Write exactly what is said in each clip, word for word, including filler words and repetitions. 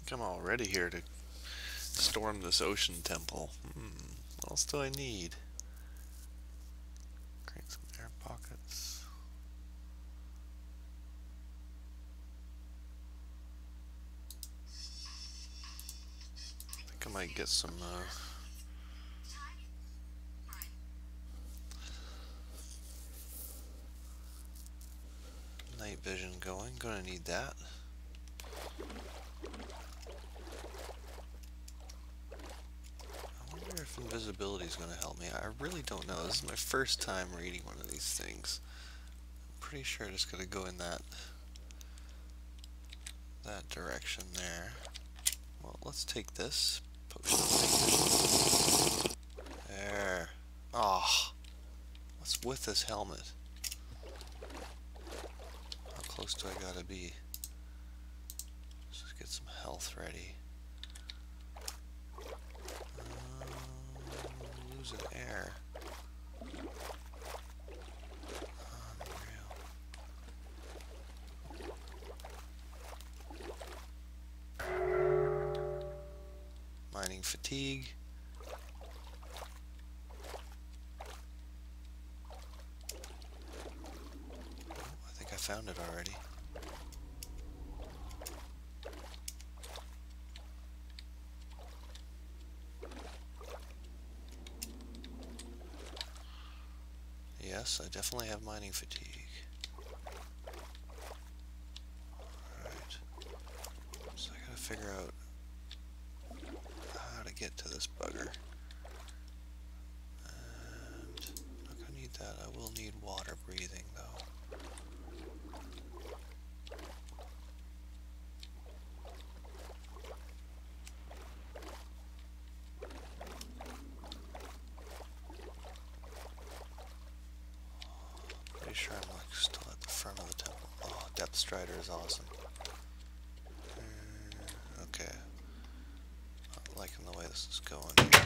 I'm all ready here to storm this ocean temple. Hmm. What else do I need? Create some air pockets. I think I might get some uh, night vision going. Gonna need that. I wonder if invisibility is gonna help me. I really don't know. This is my first time reading one of these things. I'm pretty sure it's gonna go in that that direction there. Well, let's take this potion of night vision. There. Ah, oh, what's with this helmet? How close do I gotta be? Let's just get some health ready. Um, losing air. Unreal. Mining fatigue. Oh, I think I found it already. Yes, I definitely have mining fatigue. Alright. So I gotta figure out how to get to this bugger. And I'm not gonna need that. I will need water breathing though. Pretty sure I'm like still at the front of the temple. Oh, Depth Strider is awesome. Uh, okay. Not liking the way this is going here.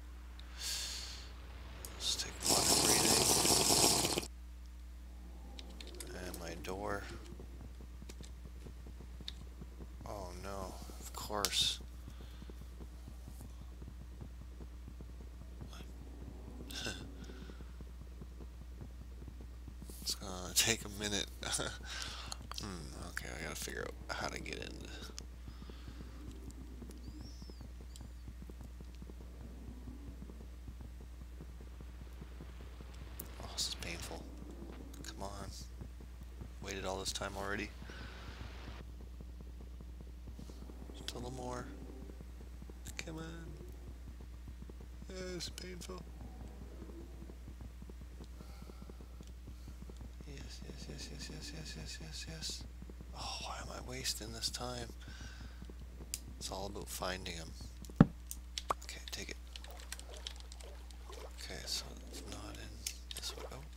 Let's take water breathing. And my door. Oh no, of course. It's gonna take a minute. hmm, okay, I gotta figure out how to get in. Oh, this is painful. Come on. Waited all this time already. Just a little more. Come on. Yeah, it's painful. Yes, yes, yes, yes, yes, yes, yes, yes, yes. Oh, why am I wasting this time? It's all about finding him. Okay, take it. Okay, so it's not in this way. Oh.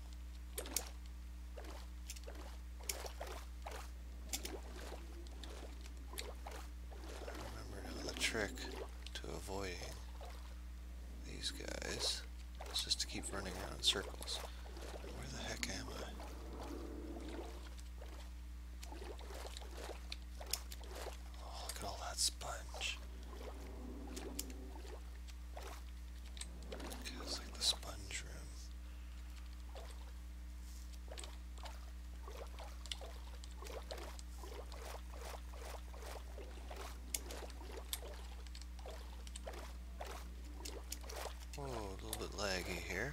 I remember now the trick to avoiding these guys is just to keep running around in circles. Where the heck am I? Oh, look at all that sponge. Okay, it's like the sponge room. Whoa, a little bit laggy here.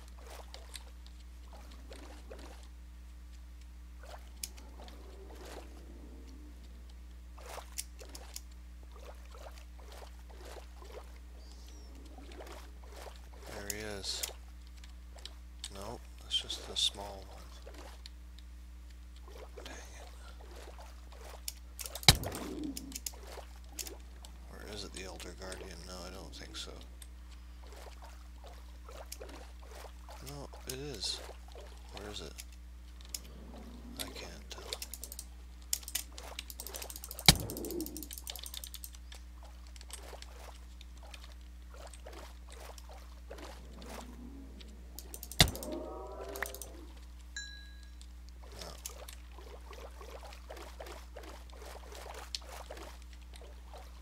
There he is. Nope, that's just the small one. Dang it. Or is it the Elder Guardian? No, I don't think so. No, it is. Where is it? I can't tell. No.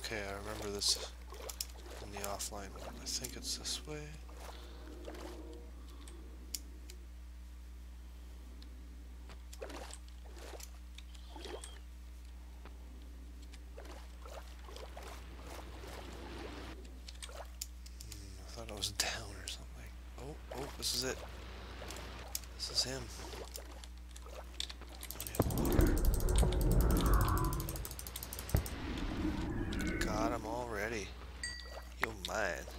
Okay, I remember this in the offline one. I think it's this way. Hmm, I thought it was down or something. Oh, oh, this is it. This is him. Got him already. You mine.